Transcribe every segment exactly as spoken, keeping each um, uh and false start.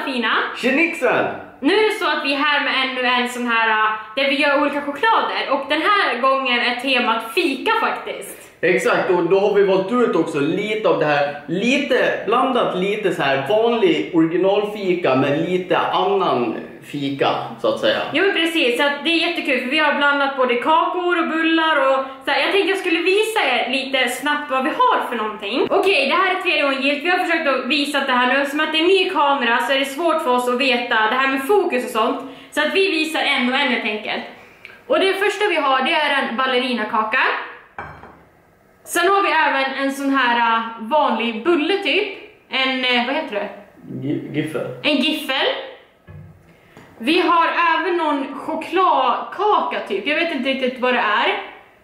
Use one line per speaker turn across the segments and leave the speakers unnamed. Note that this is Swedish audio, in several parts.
alla fina!
Tjenixen!
Nu är det så att vi är här med ännu en sån här där vi gör olika choklader. Och den här gången är temat fika faktiskt.
Exakt, och då har vi valt ut också lite av det här. Lite blandat lite så här vanlig originalfika med lite annan fika så att säga.
Jo precis, så att det är jättekul för vi har blandat både kakor och bullar och så här, jag tänkte jag skulle visa er lite snabbt vad vi har för någonting. Okej, det här är tredje gången gillt. Vi har försökt att visa det här nu. Som att det är en ny kamera så är det svårt för oss att veta det här med fokus och sånt. Så att vi visar en och en helt enkelt. Och det första vi har det är en ballerinakaka. Sen har vi även en sån här vanlig bulle typ. En, vad heter det?
Giffel.
En giffel. Vi har även någon chokladkaka typ. Jag vet inte riktigt vad det är.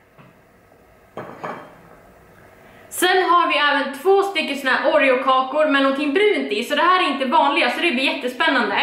Sen har vi även två stycken såna här Oreo-kakor med någonting brunt i. Så det här är inte vanliga så det blir jättespännande.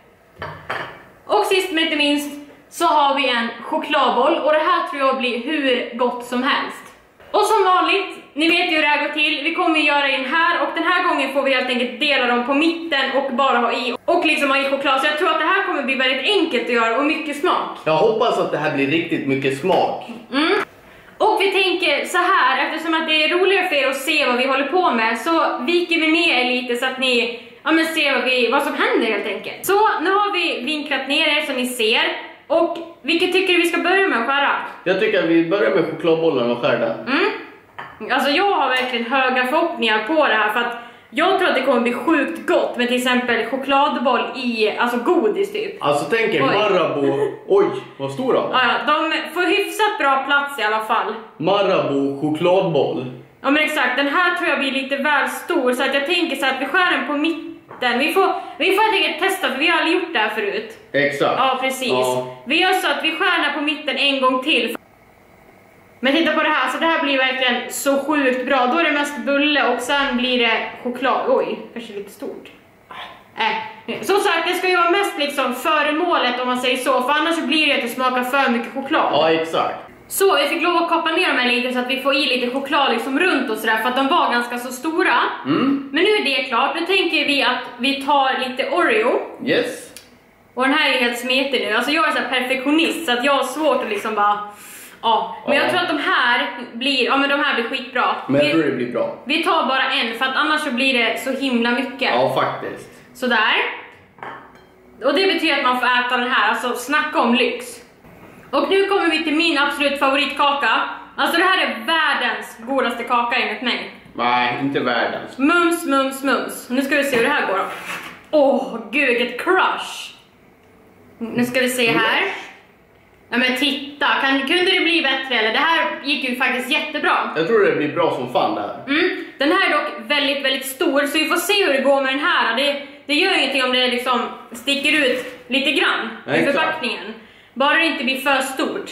Och sist men inte minst så har vi en chokladboll. Och det här tror jag blir hur gott som helst. Och som vanligt, ni vet ju hur det här går till. Vi kommer göra in här och den här gången får vi helt enkelt dela dem på mitten och bara ha i. Och liksom ha i choklad. Så jag tror att det här kommer bli väldigt enkelt att göra och mycket smak.
Jag hoppas att det här blir riktigt mycket smak.
Mm. Och vi tänker så här, eftersom att det är roligare för er att se vad vi håller på med. Så viker vi ner er lite så att ni ja, men ser vad, vi, vad som händer helt enkelt. Så nu har vi vinklat ner er som ni ser. Och vilket tycker du vi ska börja med att skära?
Jag tycker att vi börjar med chokladbollen och skär den.
Mm. Alltså jag har verkligen höga förhoppningar på det här för att jag tror att det kommer bli sjukt gott med till exempel chokladboll i alltså godis typ.
Alltså tänk er Marabou. Oj, vad stor då?
Ja, de får hyfsat bra plats i alla fall.
Marabou chokladboll.
Ja men exakt, den här tror jag blir lite väl stor så att jag tänker så att vi skär den på mitten. Vi får, vi får helt enkelt testa för vi har aldrig gjort det här förut.
Exakt.
Ja precis. Ja. Vi gör så att vi skär den på mitten en gång till. Men titta på det här, så det här blir verkligen så sjukt bra. Då är det mest bulle och sen blir det choklad. Oj, kanske lite stort. Äh. Som sagt, det ska ju vara mest liksom föremålet om man säger så. För annars så blir det att det smakar för mycket choklad.
Ja, exakt.
Så vi fick lov att kapa ner dem här lite så att vi får i lite choklad liksom runt och sådär. För att de var ganska så stora.
Mm. Men
nu är det klart. Nu tänker vi att vi tar lite Oreo.
Yes.
Och den här är helt smetig nu. Alltså jag är så här perfektionist så att jag har svårt att liksom bara... Ja, men ja. Jag tror att de här blir, ja men de här blir skitbra.
Men jag
vi,
tror det blir bra.
Vi tar bara en för att annars så blir det så himla mycket.
Ja, faktiskt.
Sådär. Och det betyder att man får äta den här, alltså snacka om lyx. Och nu kommer vi till min absolut favoritkaka. Alltså det här är världens godaste kaka enligt mig.
Nej, inte världens.
Mums, mums, mums. Nu ska vi se hur det här går då. Åh, oh, gud vilket crush. Nu ska vi se här. Ja men titta, kan, kunde det bli bättre eller? Det här gick ju faktiskt jättebra.
Jag tror det blir bra som fan det här.
Mm, den här är dock väldigt, väldigt stor så vi får se hur det går med den här. Det, det gör ingenting om det liksom sticker ut lite grann ja, i förpackningen. Bara det inte blir för stort.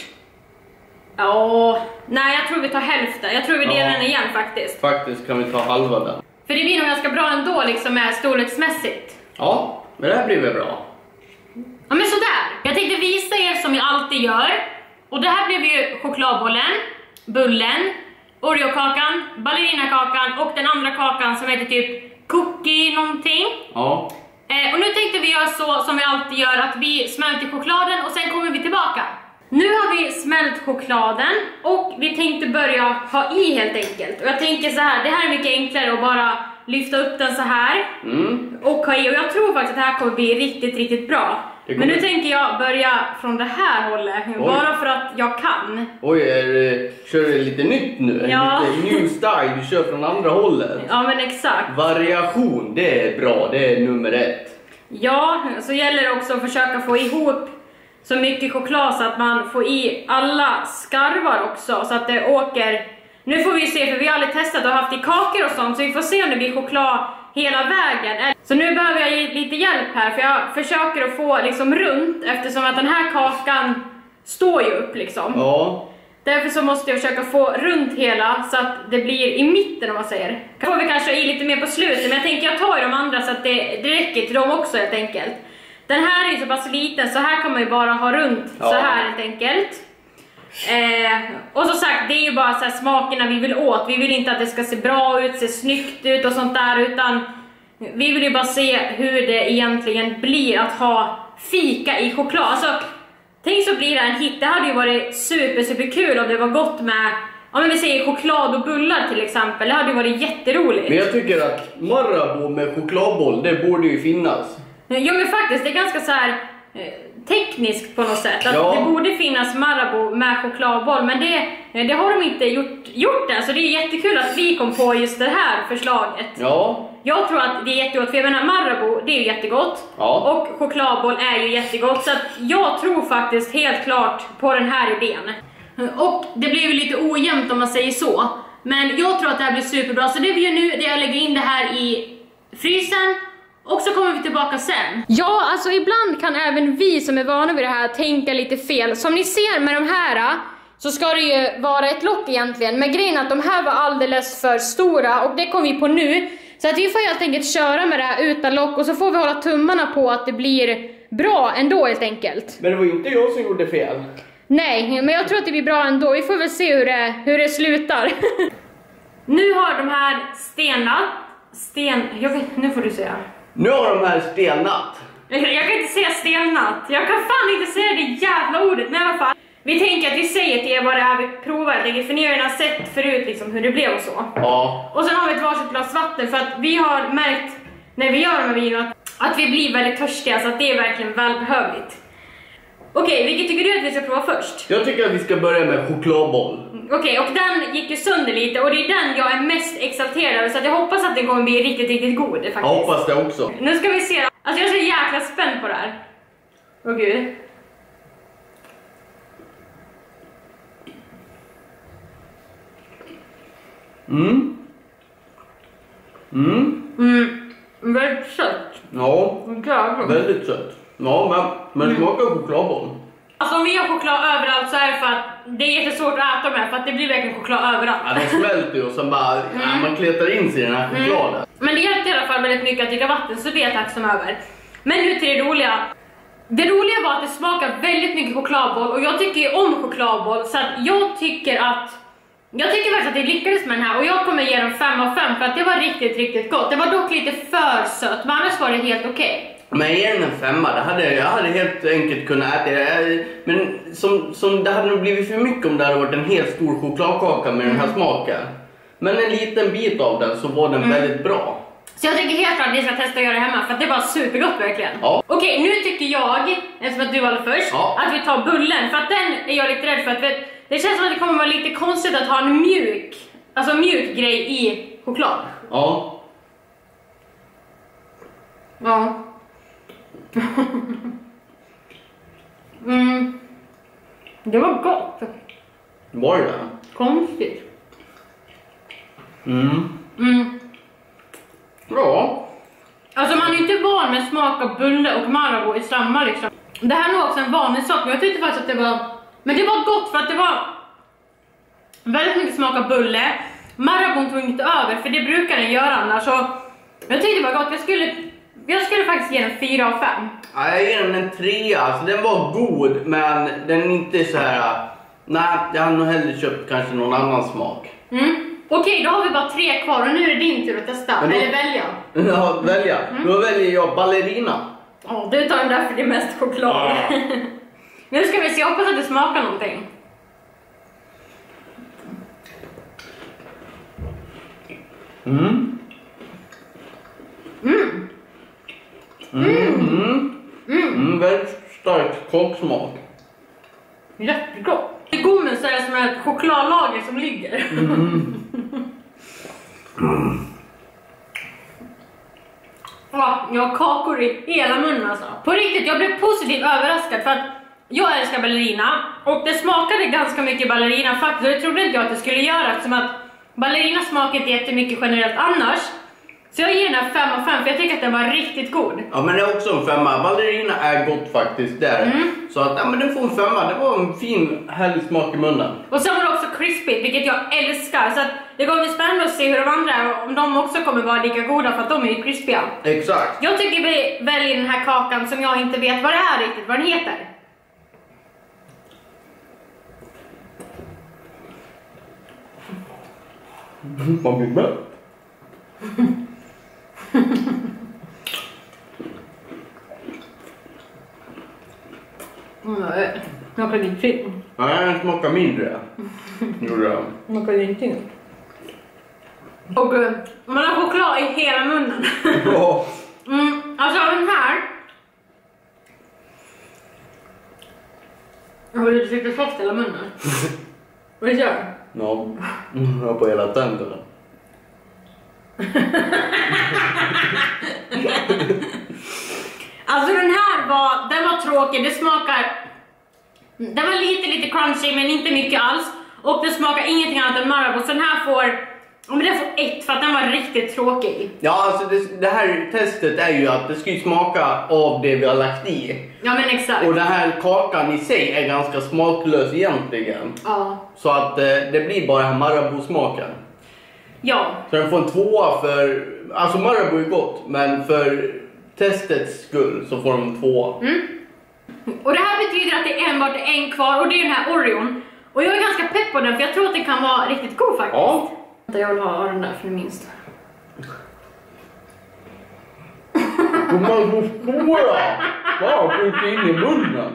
Åh, nej jag tror vi tar hälften. Jag tror vi delar ja, den igen faktiskt.
Faktiskt kan vi ta halva den.
För det blir nog ganska bra ändå liksom med storleksmässigt.
Ja, men det här blir väl bra.
Ja men sådär, jag tänkte visa er som jag alltid gör. Och det här blev ju chokladbollen, bullen, Oreo-kakan, ballerinakakan och den andra kakan som heter typ cookie någonting.
Ja.
eh, Och nu tänkte vi göra så som vi alltid gör, att vi smälter chokladen och sen kommer vi tillbaka. Nu har vi smält chokladen och vi tänkte börja ha i helt enkelt. Och jag tänker så här, det här är mycket enklare att bara lyfta upp den så här mm. och ha i. Och jag tror faktiskt att det här kommer bli riktigt, riktigt bra. Men nu tänker jag börja från det här hållet. Oj. Bara för att jag kan.
Oj, är det, kör du lite nytt nu?
Ja.
Lite new style, du kör från andra hållet.
Ja men exakt.
Variation, det är bra, det är nummer ett.
Ja, så gäller det också att försöka få ihop så mycket choklad så att man får i alla skarvar också. Så att det åker... Nu får vi se, för vi har aldrig testat och haft i kakor och sånt. Så vi får se om det blir choklad hela vägen. Så nu behöver jag lite hjälp här. För jag försöker att få liksom runt. Eftersom att den här kakan står ju upp liksom.
Ja.
Därför så måste jag försöka få runt hela. Så att det blir i mitten om man säger. Då får vi kanske i lite mer på slutet. Men jag tänker jag tar ju de andra så att det, det räcker till dem också helt enkelt. Den här är ju så pass liten så här kan man ju bara ha runt ja. Så här helt enkelt. Eh, och som sagt, det är ju bara så här smakerna vi vill åt. Vi vill inte att det ska se bra ut, se snyggt ut och sånt där. Utan vi vill ju bara se hur det egentligen blir att ha fika i choklad. Alltså, tänk så blir det en hit. Det hade ju varit super, super kul om det var gott med, ja men vi säger choklad och bullar till exempel. Det hade ju varit jätteroligt.
Men jag tycker att Marabou med chokladboll, det borde ju finnas.
Ja men faktiskt, det är ganska så här eh, tekniskt på något sätt. Att
ja.
Det borde finnas Marabou med chokladboll, men det, det har de inte gjort, gjort än. Så det är jättekul att vi kom på just det här förslaget.
Ja.
Jag tror att det är jättegott, för jag menar Marabou, det är ju jättegott.
Ja.
Och chokladboll är ju jättegott. Så att jag tror faktiskt helt klart på den här idén. Och det blir ju lite ojämnt om man säger så. Men jag tror att det här blir superbra. Så det vi gör nu, det är att lägga in det här i frysen. Och så kommer vi tillbaka sen. Ja, alltså ibland kan även vi som är vana vid det här tänka lite fel. Som ni ser med de här så ska det ju vara ett lock egentligen. Men grejen är att de här var alldeles för stora och det kom vi på nu. Så att vi får helt enkelt köra med det här utan lock och så får vi hålla tummarna på att det blir bra ändå helt enkelt.
Men det var inte jag som gjorde fel.
Nej, men jag tror att det blir bra ändå. Vi får väl se hur det, hur det slutar. Nu har de här stenat. Sten... Jag vet, nu får du säga.
Nu har de här stelnat.
Jag, jag kan inte säga stelnat. Jag kan fan inte säga det jävla ordet. Men i alla fall. Vi tänker att vi säger till er vad det är vi provar. För ni har ju sett förut liksom hur det blev och så.
Ja.
Och sen har vi ett varsitt glas vatten. För att vi har märkt när vi gör de här videorna att, att vi blir väldigt törstiga. Så att det är verkligen välbehövligt. Okej, vilket tycker du att vi ska prova först?
Jag tycker att vi ska börja med chokladboll.
Okej, och den gick ju sönder lite och det är den jag är mest exalterad över. Så att jag hoppas att den kommer bli riktigt, riktigt god faktiskt.
Jag hoppas det också.
Nu ska vi se. Alltså jag är så jäkla spänd på det här. Åh gud.
Mm. Mm.
Mm, väldigt sött.
Ja,
Jävlar.
väldigt sött. Ja, men, men
Mm.
smakar chokladboll.
Alltså om vi har choklad överallt så är det för att det är jättesvårt att äta med. För att det blir verkligen choklad överallt.
Ja, de smälter ju och sen bara,
Mm.
ja, man kletar in sig i den här chokladen.
Mm. Men det hjälpte i alla fall väldigt mycket att dricka vatten, så det är jag tacksam över. Men nu till det roliga. Det roliga var att det smakar väldigt mycket chokladboll och jag tycker ju om chokladboll. Så att jag tycker att Jag tycker faktiskt att det lyckades med den här och jag kommer ge den fem av fem för att det var riktigt, riktigt gott. Det var dock lite för sött, men annars var det helt okej.
Okay. Men ge den en femma, det hade, jag hade helt enkelt kunnat äta det. Men som, som det hade nog blivit för mycket om det hade varit en helt stor chokladkaka med mm. den här smaken. Men en liten bit av den så var den mm. väldigt bra. Så
jag tycker helt klart att ni ska testa att göra det hemma för att det var supergott verkligen.
Ja.
Okej, nu tycker jag, eftersom att du var först,
ja.
att vi tar bullen. För att den är jag lite rädd för att vet, det känns som att det kommer vara lite konstigt att ha en mjuk, alltså mjuk grej i choklad.
Ja.
Ja. mm. Det var gott.
Var det?
Konstigt.
Mm.
Mm.
Ja.
Alltså man är inte van med smak av bulle och Marabou i samma liksom. Det här är nog också en vanlig sak, men jag tyckte faktiskt att det var... Men det var gott för att det var väldigt mycket smak av bulle. Marabou tog inte över, för det brukar den göra annars. Så jag tyckte det var gott. Jag skulle, jag skulle faktiskt ge den fyra av fem.
Ja, jag ger den en trea. Alltså, den var god, men den är inte så här... Nej, jag hade nog hellre köpt kanske någon annan smak.
Mm. Okej, då har vi bara tre kvar och nu är det din tur att testa. Då, eller välja.
Ja, välja. Mm. Då väljer jag ballerina.
Ja, oh, du tar den där för det är mest choklad. Ja. Nu ska vi se, jag hoppas att det smakar någonting.
Mm.
Mm.
Mm. Mm. Mm. Mm. Väldigt stark koksmak.
Jättegott. I gommen så är det som ett chokladlager som ligger.
Mm. Mm.
Ja, jag har kakor i hela munnen alltså. På riktigt, jag blev positivt överraskad för att jag älskar ballerina. Och det smakade ganska mycket ballerina faktiskt. Och det trodde inte jag att det skulle göra eftersom att ballerina smakar inte jättemycket generellt annars. Så jag ger den här fem av fem för jag tycker att den var riktigt god.
Ja, men det är också en femma. Ballerina är gott faktiskt där. Mm. Så att, ja, men den får en femma. Det var en fin, härlig smak i munnen.
Och sen var det också crispy, vilket jag älskar. Så att det kommer bli spännande att se hur de andra är. Om de också kommer vara lika goda för att de är ju crispiga.
Exakt.
Jag tycker vi väljer den här kakan som jag inte vet vad det är riktigt, vad den heter.
Vad blir det?
Nej, smakar ingenting.
Nej, den smakar mindre. Gjorde den.
Smakar ingenting. Och uh, man har choklad i hela munnen.
Ja.
Mm, alltså den här. Jag har lite citrussaft i hela munnen. Vad gör du?
Ja, jag har på hela tänderna.
Alltså den här var, den var tråkig, det smakar, den var lite lite crunchy men inte mycket alls. Och det smakar ingenting annat än Marabou, så den här får, men den får ett för att den var riktigt tråkig.
Ja, alltså det, det här testet är ju att det ska ju smaka av det vi har lagt i.
Ja men exakt.
Och den här kakan i sig är ganska smaklös egentligen.
Ja.
Så att eh, det blir bara den här Marabou-smaken.
Ja.
Så den får en tvåa för, alltså Marabou är gott, men för testets skull så får de tvåa.
Mm. Och det här betyder att det är enbart en kvar och det är den här Oreon. Och jag är ganska pepp på den för jag tror att den kan vara riktigt god faktiskt.
Ja.
Jag vill ha den där för minst.
De är så stora! Ja, får inte in i munnen.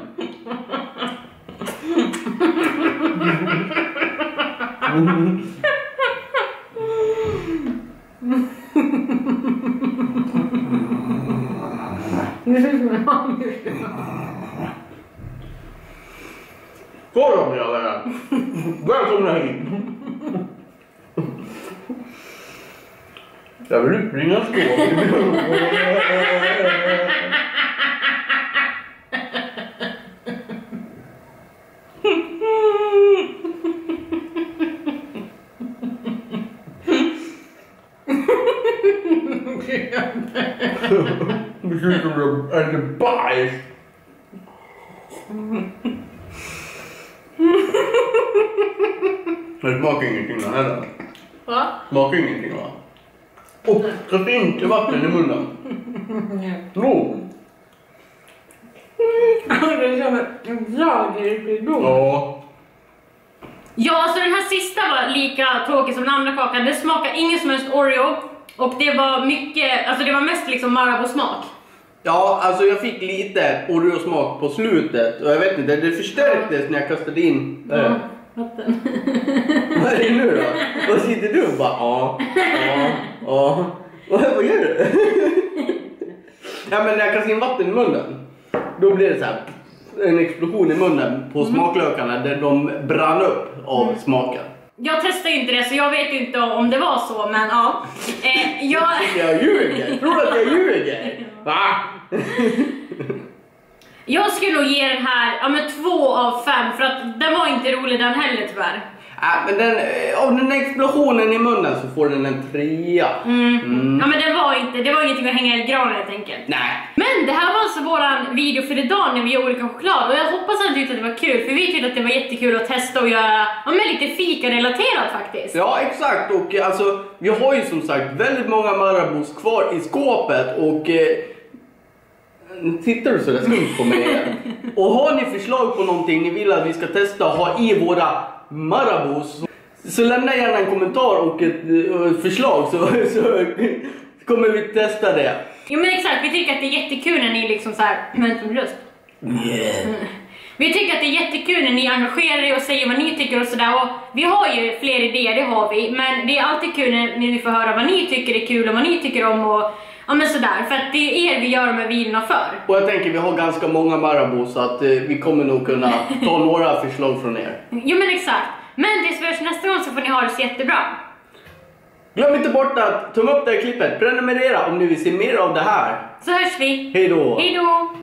Kolla på det här. Välkomna hit. Jag vill utbringa skål. Det ser ut som det är bajs. Det smakar ingenting då heller.
Va?
Smakar ingenting va? Och så finns det vatten i munnen. Jo.
Det är som en lagerrikedom.
Ja.
Ja, så den här sista var lika tråkig som den andra kakan. Det smakar ingen som helst Oreo. Och det var mycket, alltså det var mest liksom Marabou-smak.
Ja, alltså jag fick lite Oreo-smak på slutet. Och jag vet inte, det förstärktes när jag kastade in.
Ja, vatten.
Vad är det nu då? Vad sitter du och bara ja, ja, ja. Vad, vad gör du? Ja, men när jag kastade in vatten i munnen, då blir det så här en explosion i munnen på smaklökarna där de brann upp av mm. smaken.
Jag testar ju inte det så jag vet ju inte om det var så, men ja. Eh, jag...
jag ljuger, tror du att jag ljuger? Va?
Jag skulle nog ge den här ja, men två av fem för att den var inte rolig den heller tyvärr.
Ja, men den, av den explosionen i munnen så får den en trea.
Mm.
Mm.
Ja men det var inte, det var ingenting att hänga i granen helt enkelt.
Nej.
Men det här var alltså våran video för idag när vi gör olika choklad. Och jag hoppas att du tyckte att det var kul, för vi tyckte att det var jättekul att testa och göra ja, men lite fika-relaterat faktiskt.
Ja exakt, och alltså vi har ju som sagt väldigt många Marabous kvar i skåpet och eh, tittar du så där skumt på mig igen. Och har ni förslag på någonting ni vill att vi ska testa och ha i våra Marabous, så lämna gärna en kommentar och ett, och ett förslag så, så kommer vi testa det.
Jo men exakt, vi tycker att det är jättekul när ni liksom såhär, vänta med röst.
Yeah.
Mm. Vi tycker att det är jättekul när ni engagerar er och säger vad ni tycker och sådär. Och vi har ju fler idéer, det har vi. Men det är alltid kul när, när vi får höra vad ni tycker är kul och vad ni tycker om och ja men sådär. För att det är er vi gör de här videorna för.
Och jag tänker vi har ganska många Marabous så att eh, vi kommer nog kunna ta några förslag från er.
Jo men exakt. Men tills vi hörs nästa gång så får ni ha det så jättebra.
Glöm inte bort att tumma upp det här klippet, prenumerera om ni vill se mer av det här.
Så hörs vi.
Hej då.
Hej då.